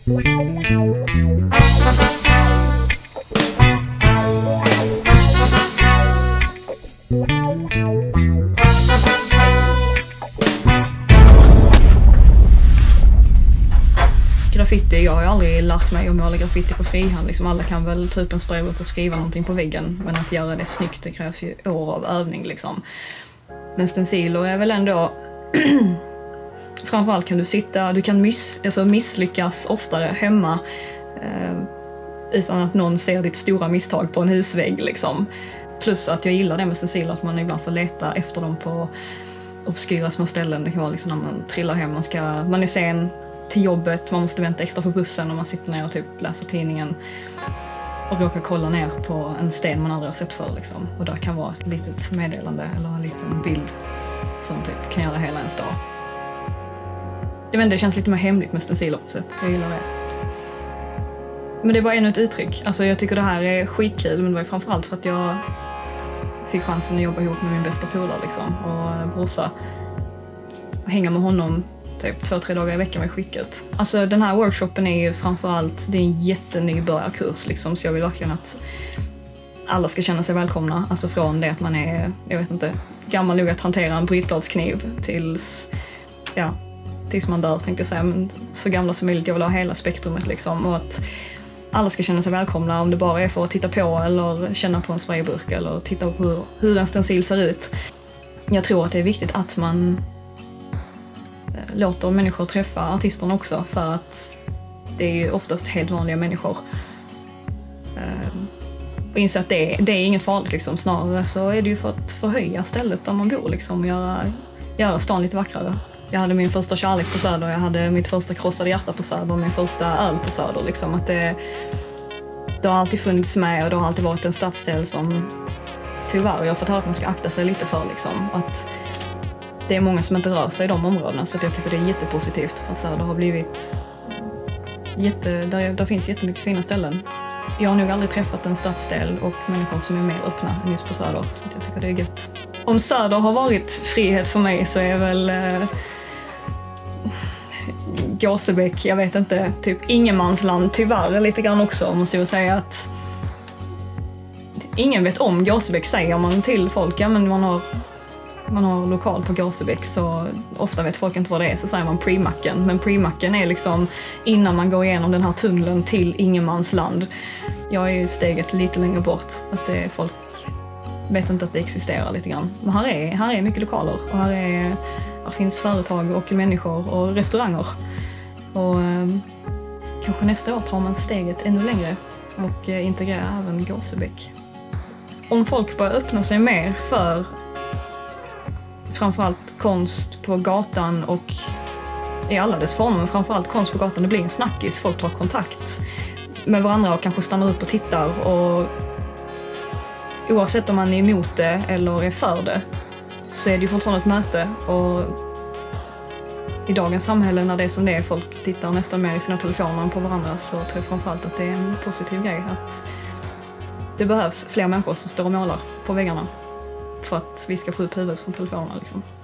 Graffiti, jag har ju aldrig lärt mig att måla graffiti på frihand. Liksom alla kan väl ta upp en sprayburk och skriva någonting på väggen. Men att göra det snyggt, det krävs ju år av övning liksom. Men stenciler är väl ändå... Framförallt kan du kan misslyckas oftare hemma utan att någon ser ditt stora misstag på en husvägg liksom. Plus att jag gillar det med stenciler, att man ibland får leta efter dem på obskyra små ställen. Det kan vara liksom när man trillar hem, man är sen till jobbet, man måste vänta extra på bussen och man sitter ner och typ läser tidningen och råkar kolla ner på en sten man aldrig har sett förr liksom. Och där kan vara ett litet meddelande eller en liten bild som typ kan göra hela ens dag. Jag vet inte, det känns lite mer hemligt med stenciler så jag gillar det. Men det var ännu ett uttryck. Alltså jag tycker det här är skitkul, men det var framförallt för att jag fick chansen att jobba ihop med min bästa polare liksom och brorsa. Och hänga med honom typ 2-3 dagar i veckan var skickligt. Alltså den här workshopen är ju framförallt, det är en jättenybörjarkurs liksom, så jag vill verkligen att alla ska känna sig välkomna. Alltså från det att man är, jag vet inte, gammal nog att hantera en brytbladskniv tills man dör tänkte jag säga, men så gamla som möjligt. Jag vill ha hela spektrumet liksom, och att alla ska känna sig välkomna, om det bara är för att titta på eller känna på en sprayburk eller titta på hur en stencil ser ut. Jag tror att det är viktigt att man låter människor träffa artisterna också, för att det är ju oftast helt vanliga människor. Och inse att det är inget farligt liksom, snarare så är det ju för att förhöja stället där man bor liksom, och göra stan lite vackrare. Jag hade min första kärlek på Söder, jag hade mitt första krossade hjärta på Söder, min första öl på Söder liksom, att det har alltid funnits med, och det har alltid varit en stadsdel som tyvärr jag har fått höra att man ska akta sig lite för liksom, att det är många som inte rör sig i de områdena, så att jag tycker det är jättepositivt för att Söder har blivit där finns jättemycket fina ställen. Jag har nog aldrig träffat en stadsdel och människor som är mer öppna än just på Söder, så jag tycker det är gött. Om Söder har varit frihet för mig så är väl Gåsebäck, jag vet inte, typ ingenmansland tyvärr lite grann också, måste jag säga. Att ingen vet om Gåsebäck, säger man till folk, ja men man har lokal på Gåsebäck, så ofta vet folk inte vad det är, så säger man pre-macken. Men pre-macken är liksom innan man går igenom den här tunneln till ingenmansland. Jag är ju steget lite längre bort, att det är folk vet inte att det existerar lite grann. Men här är mycket lokaler, och här finns företag och människor och restauranger. Och kanske nästa år tar man steget ännu längre och integrerar även Gåsebäck. Om folk börjar öppna sig mer för framförallt konst på gatan och i alla dess former, men framförallt konst på gatan, det blir en snackis, folk tar kontakt med varandra och kanske stannar upp och tittar, och oavsett om man är emot det eller är för det så är det ju fortfarande ett möte. Och i dagens samhälle, när det är som det är, folk tittar nästan mer i sina telefoner än på varandra, så tror jag framförallt att det är en positiv grej att det behövs fler människor som står och målar på väggarna för att vi ska få upp huvudet från telefonerna liksom.